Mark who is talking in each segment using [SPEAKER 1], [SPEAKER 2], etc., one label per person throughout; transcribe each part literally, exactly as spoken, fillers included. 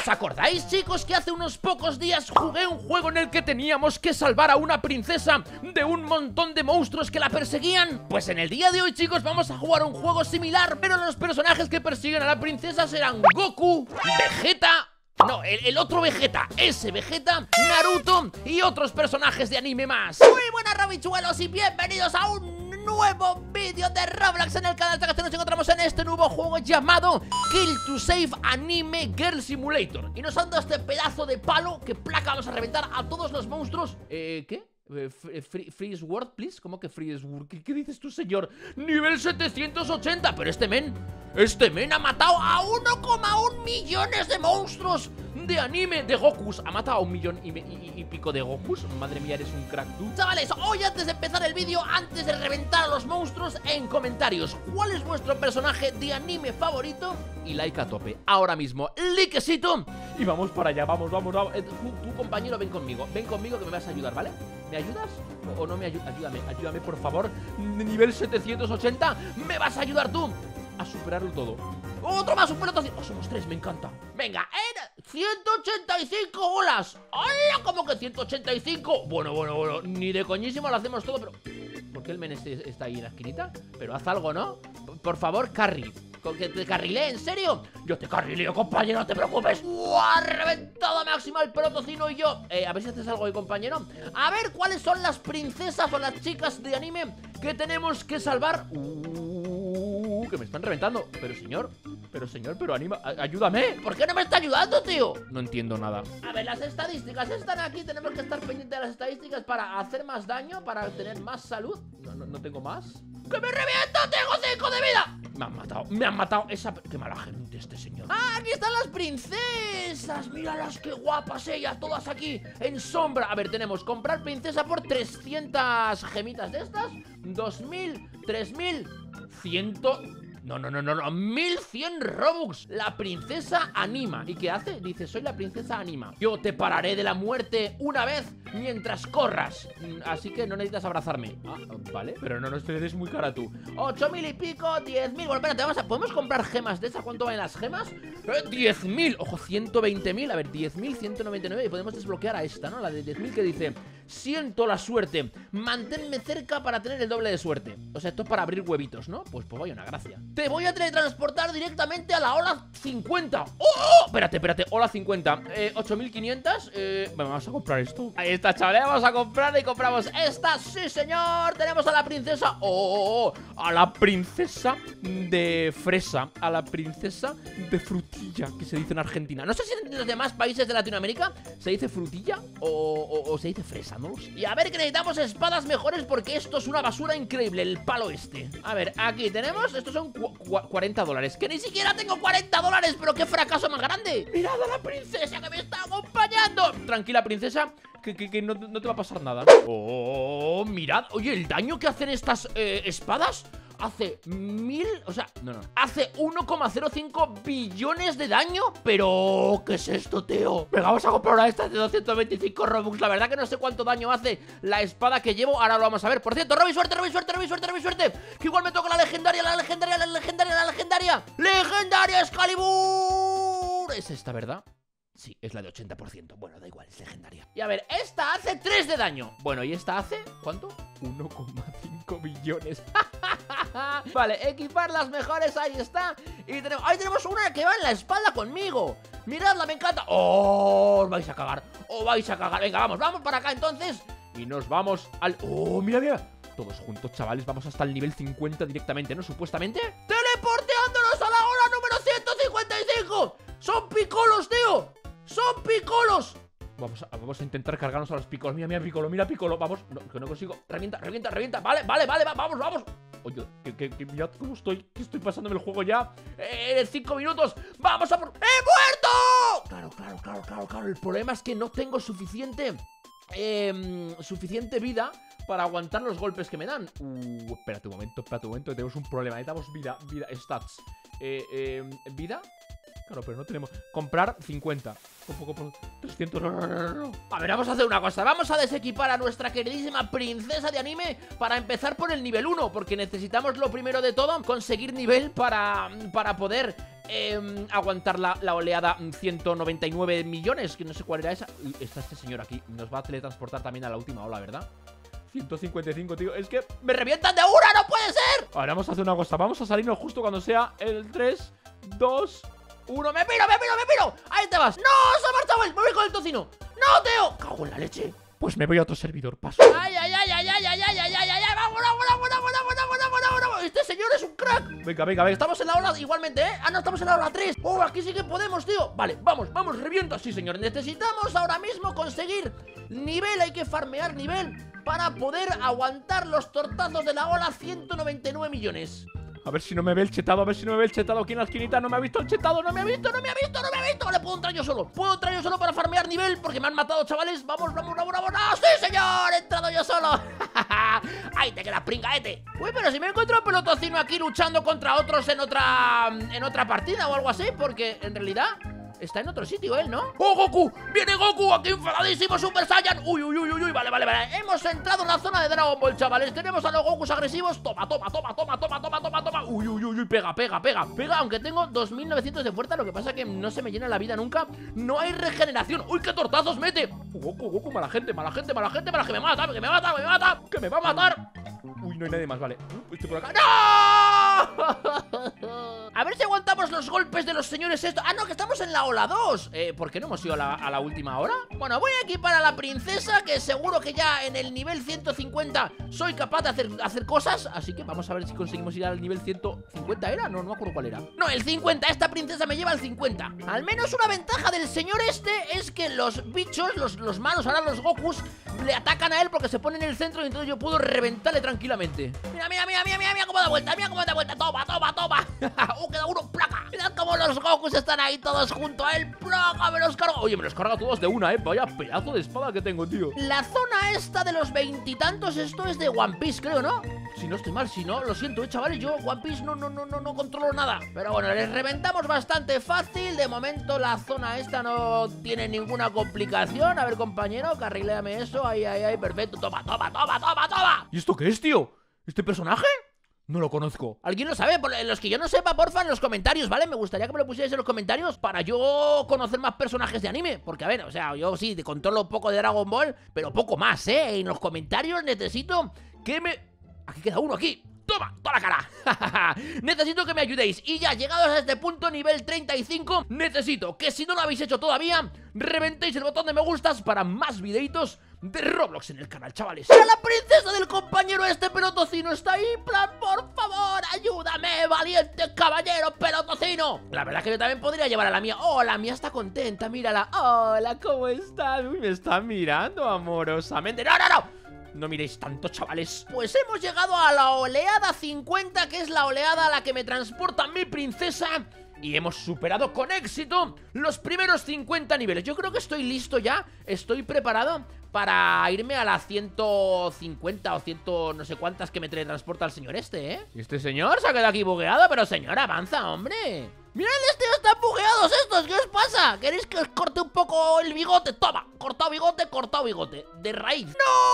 [SPEAKER 1] ¿Os acordáis, chicos, que hace unos pocos días jugué un juego en el que teníamos que salvar a una princesa de un montón de monstruos que la perseguían? Pues en el día de hoy, chicos, vamos a jugar un juego similar, pero los personajes que persiguen a la princesa serán Goku, Vegeta... No, el, el otro Vegeta, ese Vegeta, Naruto y otros personajes de anime más. Muy buenas, rabichuelos, y bienvenidos a un nuevo vídeo de Roblox en el canal. Esta ocasión nos encontramos en este nuevo juego llamado Kill to Save Anime Girl Simulator. Y nos han dado este pedazo de palo que placa, vamos a reventar a todos los monstruos. Eh, ¿qué? Eh, free, freeze word, please. ¿Cómo que freeze word? ¿Qué, ¿Qué dices tú, señor? Nivel setecientos ochenta. Pero este men, este men ha matado a uno coma uno millones de monstruos de anime, de Gokus. Ha matado a un millón y, y, y pico de Gokus. Madre mía, eres un crack tú. Chavales, hoy antes de empezar el vídeo, antes de reventar a los monstruos, en comentarios, ¿cuál es vuestro personaje de anime favorito? Y like a tope. Ahora mismo, likecito. Y vamos para allá, vamos, vamos, vamos. Eh, tú, tú, compañero, ven conmigo. Ven conmigo que me vas a ayudar, ¿vale? ¿Me ayudas? ¿O, o no me ayudas? Ayúdame, ayúdame, por favor. Nivel setecientos ochenta. ¿Me vas a ayudar tú a superarlo todo? ¡Otro más! ¡Un pelotazo! ¡Oh, somos tres! ¡Me encanta! Venga, en ciento ochenta y cinco bolas. ¡Hola! ¿Cómo que ciento ochenta y cinco? Bueno, bueno, bueno. Ni de coñísimo lo hacemos todo, pero... ¿Por qué el men este está ahí en la esquinita? Pero haz algo, ¿no? Por favor, carry. ¿Que te carrilé? ¿En serio? Yo te carrileo, compañero, no te preocupes. ¡Uah! Reventado máximo el pelotocino y yo. Eh, a ver si haces algo ahí, compañero. A ver, ¿cuáles son las princesas o las chicas de anime que tenemos que salvar? Uh, que me están reventando. Pero señor, pero señor, pero anima, ayúdame. ¿Por qué no me está ayudando, tío? No entiendo nada. A ver, las estadísticas están aquí. Tenemos que estar pendientes de las estadísticas para hacer más daño, para tener más salud. No, no, no tengo más. ¡Que me reviento! ¡Tengo cinco de vida! Me han matado, me han matado esa... ¡Qué mala gente este señor! ¡Ah, aquí están las princesas! ¡Míralas, qué guapas ellas! Todas aquí en sombra. A ver, tenemos comprar princesa por trescientas gemitas de estas. Dos mil, tres mil, cien... No, no, no, no, no, mil cien Robux. La princesa anima. ¿Y qué hace? Dice, soy la princesa anima. Yo te pararé de la muerte una vez mientras corras. Así que no necesitas abrazarme. Ah, vale, pero no nos eres muy cara tú. Ocho mil y pico, diez mil. Bueno, espérate, vamos a... ¿Podemos comprar gemas de esas? ¿Cuánto valen las gemas? Eh, diez mil. Ojo, ciento veinte mil. A ver, diez mil ciento noventa y nueve. Y podemos desbloquear a esta, ¿no? La de diez mil que dice, siento la suerte, manténme cerca para tener el doble de suerte. O sea, esto es para abrir huevitos, ¿no? Pues, pues vaya una gracia. Te voy a teletransportar directamente a la ola cincuenta. ¡Oh! Espérate, espérate, ola cincuenta. eh, ocho mil quinientos. eh, bueno, vamos a comprar esto. Ahí está, chavales, vamos a comprar y compramos esta. Sí, señor, tenemos a la princesa. ¡Oh! A la princesa de fresa. A la princesa de frutilla, que se dice en Argentina. No sé si en los demás países de Latinoamérica se dice frutilla o, o, o se dice fresa, ¿no? Y a ver, que necesitamos espadas mejores porque esto es una basura increíble, el palo este. A ver, aquí tenemos, estos son cuarenta dólares. Que ni siquiera tengo cuarenta dólares, pero qué fracaso más grande. Mirad a la princesa que me está acompañando. Tranquila, princesa, que, que, que no, no te va a pasar nada. Oh, mirad, oye, el daño que hacen estas eh, espadas. Hace mil, o sea, no, no hace uno coma cero cinco billones de daño. Pero, ¿qué es esto, tío? Venga, vamos a comprar una de estas de doscientos veinticinco Robux. La verdad que no sé cuánto daño hace la espada que llevo. Ahora lo vamos a ver. Por cierto, Robby, suerte, Robby, suerte, Robby, suerte, Robby, suerte. Que igual me toca la legendaria, la legendaria, la legendaria, la legendaria. ¡Legendaria Excalibur! Es esta, ¿verdad? Sí, es la de ochenta por ciento. Bueno, da igual, es legendaria. Y a ver, esta hace tres de daño. Bueno, ¿y esta hace? ¿Cuánto? uno coma cinco billones. Vale, equipar las mejores, ahí está. Y tenemos, ahí tenemos una que va en la espalda conmigo. Miradla, me encanta. ¡Oh! Os vais a cagar, os vais a cagar. Venga, vamos, vamos para acá entonces. Y nos vamos al... ¡Oh, mira, mira! Todos juntos, chavales, vamos hasta el nivel cincuenta directamente, ¿no? Supuestamente. ¡Teleporteándonos a la hora número ciento cincuenta y cinco! ¡Son picolos, tío! ¡Son picolos! Vamos a, vamos a intentar cargarnos a los picolos. Mira, mira, picolo, mira, picolo. Vamos, no, que no consigo. Revienta, revienta, revienta. Vale, vale, vale, va, vamos, vamos. Oye, que, que, que mirad cómo estoy. Que estoy pasándome el juego ya. Eh, cinco minutos. Vamos a por... ¡He muerto! Claro, claro, claro, claro, claro. El problema es que no tengo suficiente... Eh, suficiente vida para aguantar los golpes que me dan. Uh, espérate un momento, espérate un momento, que tenemos un problema. Necesitamos vida, vida, stats. Eh, eh, ¿vida? Claro, pero no tenemos. Comprar cincuenta. Un poco por trescientos. No, no, no, no. A ver, vamos a hacer una cosa. Vamos a desequipar a nuestra queridísima princesa de anime para empezar por el nivel uno, porque necesitamos lo primero de todo, conseguir nivel para, para poder eh, aguantar la, la oleada ciento noventa y nueve millones, que no sé cuál era esa. Está este señor aquí, nos va a teletransportar también a la última ola, ¿verdad? ciento cincuenta y cinco, tío, es que me revientan de una, no puede ser. Ahora vamos a hacer una cosa, vamos a salirnos justo cuando sea el tres, dos, uno. ¡Me piro, me piro, me piro! ¡Ahí te vas! ¡No! ¡Se ha marchado él! ¡Me voy con el tocino! ¡No, Teo! ¡Cago en la leche! Pues me voy a otro servidor, paso. ¡Ay, ay, ay, ay, ay, ay, ay, ay, ay, ay! ¡Vamos, vamos, vamos, vamos, vamos, vamos, vamos, vamos! ¡Este señor es un crack! Venga, venga, venga. Estamos en la ola igualmente, ¿eh? Ah, no, estamos en la ola tres. ¡Oh, aquí sí que podemos, tío! Vale, vamos, vamos, revienta. Sí, señor. Necesitamos ahora mismo conseguir nivel. Hay que farmear nivel para poder aguantar los tortazos de la ola ciento noventa y nueve millones. A ver si no me ve el chetado, a ver si no me ve el chetado aquí en la esquinita. No me ha visto el chetado, no me ha visto, no me ha visto, no me ha visto. Vale, puedo entrar yo solo, puedo entrar yo solo para farmear nivel, porque me han matado, chavales. Vamos, vamos, vamos, vamos. ¡No, sí, señor! He entrado yo solo. ¡Ahí te quedas, pringaete! Uy, pero si me encuentro un pelotocino aquí luchando contra otros en otra, en otra partida o algo así, porque en realidad está en otro sitio él, ¿no? ¡Oh, Goku! ¡Viene Goku! ¡Aquí enfadadísimo, Super Saiyan! ¡Uy, uy, uy, uy! Vale, vale, vale. Hemos entrado en la zona de Dragon Ball, chavales. Tenemos a los Gokus agresivos. Toma, toma, toma, toma, toma, toma, toma, toma. ¡Uy, uy, uy, uy! Pega, pega, pega. Pega, aunque tengo dos mil novecientos de fuerza. Lo que pasa es que no se me llena la vida nunca. No hay regeneración. ¡Uy, qué tortazos mete! Goku, Goku, mala gente, mala gente, mala gente, mala que me mata, que me mata, que me mata, que me va a matar. Uy, no hay nadie más, vale. Uh, estoy por acá. ¡No! A ver si aguantamos los golpes de los señores estos. Ah, no, que estamos en la ola dos. Eh, ¿por qué no hemos ido a la, a la última hora? Bueno, voy a equipar a la princesa, que seguro que ya en el nivel ciento cincuenta soy capaz de hacer, hacer cosas. Así que vamos a ver si conseguimos ir al nivel ciento cincuenta. ¿Era? No, no me acuerdo cuál era. No, el cincuenta, esta princesa me lleva al cincuenta. Al menos una ventaja del señor este es que los bichos, los, los malos, ahora los Gokus, le atacan a él porque se pone en el centro y entonces yo puedo reventarle tranquilamente. Mira, mira, mira, mira, mira, mira cómo da vuelta, mira cómo da vuelta. Toma, toma, toma. ¡Uh, queda uno, placa! Mirad cómo los Gokus están ahí todos junto a él. ¡Placa! Me los cargo. Oye, me los carga todos de una, eh. Vaya pedazo de espada que tengo, tío. La zona esta de los veintitantos, esto es de One Piece, creo, ¿no? Si no estoy mal, si no, lo siento, eh, chavales. Yo One Piece no, no, no, no, no controlo nada. Pero bueno, les reventamos bastante fácil. De momento la zona esta no tiene ninguna complicación. A ver, compañero, carriléame eso. Ahí, ahí, ahí, perfecto. Toma, toma, toma, toma, toma. ¿Y esto qué es, tío? ¿Este personaje? No lo conozco. ¿Alguien lo sabe? Por los que yo no sepa, porfa, en los comentarios, ¿vale? Me gustaría que me lo pusierais en los comentarios para yo conocer más personajes de anime. Porque, a ver, o sea, yo sí, controlo un poco de Dragon Ball, pero poco más, ¿eh? En los comentarios necesito que me... Aquí queda uno, aquí. ¡Toma! ¡Toda la cara! Necesito que me ayudéis. Y ya, llegados a este punto, nivel treinta y cinco, necesito que si no lo habéis hecho todavía, reventéis el botón de me gustas para más videitos de Roblox en el canal, chavales. ¡Mira la princesa del compañero este pelotocino! Está ahí, en plan, por favor, ayúdame, valiente caballero pelotocino. La verdad es que yo también podría llevar a la mía. Oh, la mía está contenta, mírala. Hola, ¿cómo estás? Uy, me está mirando amorosamente. ¡No, no, no! No miréis tanto, chavales. Pues hemos llegado a la oleada cincuenta, que es la oleada a la que me transporta mi princesa. Y hemos superado con éxito los primeros cincuenta niveles. Yo creo que estoy listo ya. Estoy preparado para irme a la ciento cincuenta o cien no sé cuántas que me teletransporta el señor este, ¿eh? Y este señor se ha quedado aquí bugueado. Pero señor, avanza, hombre. ¡Mirad, tío, están bugueados estos! ¿Qué os pasa? ¿Queréis que os corte un poco el bigote? Toma, cortado bigote, cortado bigote. De raíz.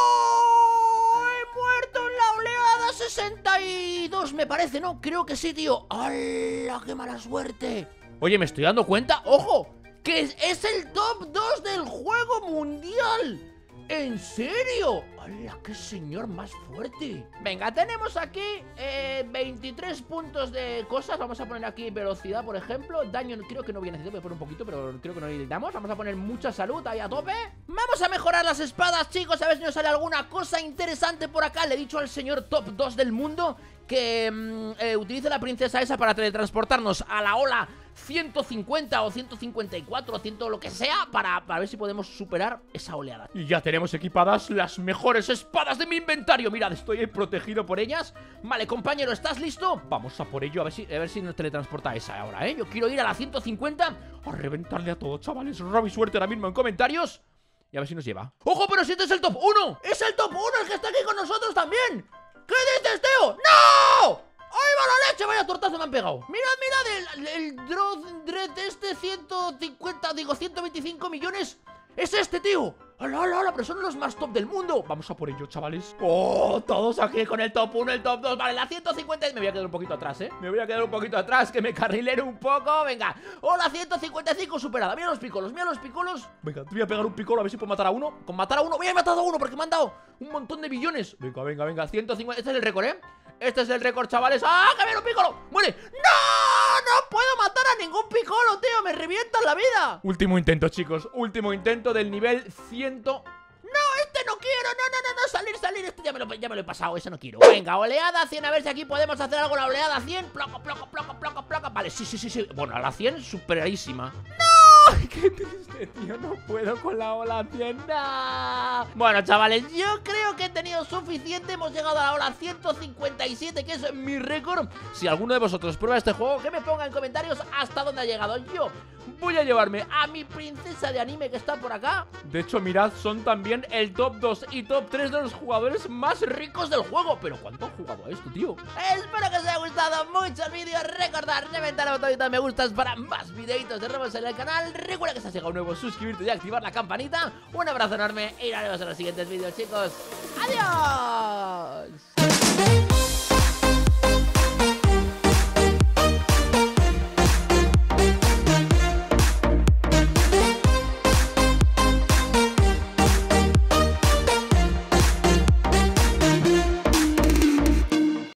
[SPEAKER 1] ¡No! ¡He muerto en la oleada sesenta y dos, me parece, ¿no? Creo que sí, tío. ¡Hala, qué mala suerte! Oye, me estoy dando cuenta, ¡ojo! Que es, es el top dos del juego mundial. ¿En serio? ¡Hala, qué señor más fuerte! Venga, tenemos aquí eh, veintitrés puntos de cosas. Vamos a poner aquí velocidad, por ejemplo. Daño creo que no voy a necesitar, voy a poner un poquito, pero creo que no necesitamos. Vamos a poner mucha salud ahí a tope. Vamos a mejorar las espadas, chicos. A ver si nos sale alguna cosa interesante por acá. Le he dicho al señor top dos del mundo que mmm, eh, utilice la princesa esa para teletransportarnos a la ola ciento cincuenta o ciento cincuenta y cuatro o cien lo que sea para, para ver si podemos superar esa oleada. Y ya tenemos equipadas las mejores espadas de mi inventario. Mirad, estoy protegido por ellas. Vale, compañero, ¿estás listo? Vamos a por ello, a ver si, a ver si nos teletransporta esa ahora, ¿eh? Yo quiero ir a la ciento cincuenta a reventarle a todos, chavales. Robi suerte ahora mismo en comentarios y a ver si nos lleva. ¡Ojo, pero si este es el top uno! ¡Es el top uno el que está aquí con nosotros también! ¿Qué dices, Teo? ¡No! ¡Ay, va la leche! Vaya tortazo me han pegado. Mirad, mirad, el, el Dread este ciento cincuenta, digo ciento veinticinco millones ¡Es este, tío! ¡Hola, hola, hola! Pero son los más top del mundo. Vamos a por ello, chavales. ¡Oh! Todos aquí con el top uno, el top dos. Vale, la ciento cincuenta. Me voy a quedar un poquito atrás, ¿eh? Me voy a quedar un poquito atrás, que me carrilero un poco. Venga. ¡Oh, la ciento cincuenta y cinco superada! Mira los picolos, mira los picolos. Venga, te voy a pegar un picolo a ver si puedo matar a uno. Con matar a uno, voy a matar a uno porque me han dado un montón de billones. Venga, venga, venga. ciento cincuenta. Este es el récord, ¿eh? Este es el récord, chavales. ¡Ah, que viene un picolo! ¡Muere! ¡No! ¡No puedo matar a ningún picolo, tío! ¡Me revientan la vida! Último intento, chicos. Último intento del nivel cien. ¡No, este no quiero! ¡No, no, no, no! ¡Salir, salir! Este ya me, lo, ya me lo he pasado, ese no quiero. Venga, oleada cien, a ver si aquí podemos hacer algo. La oleada cien, ploco, ploco, ploco, ploco, ploco. Vale, sí, sí, sí, sí. Bueno, a la cien, superadísima. ¡No! ¡Ay, qué triste, tío! No puedo con la ola cien. ¡No! Bueno, chavales, yo creo que he tenido suficiente. Hemos llegado a la ola ciento cincuenta y siete, que es mi récord. Si alguno de vosotros prueba este juego, que me ponga en comentarios hasta dónde ha llegado. Yo voy a llevarme a mi princesa de anime que está por acá. De hecho, mirad, son también el top dos y top tres de los jugadores más ricos del juego. Pero ¿cuánto han jugado a esto, tío? Espero que os haya gustado mucho el vídeo. Recordad, reventar la botonita de me gustas para más videitos de robos en el canal. Recuerda que si has llegado nuevo, suscribirte y activar la campanita. Un abrazo enorme y nos vemos en los siguientes vídeos, chicos. ¡Adiós!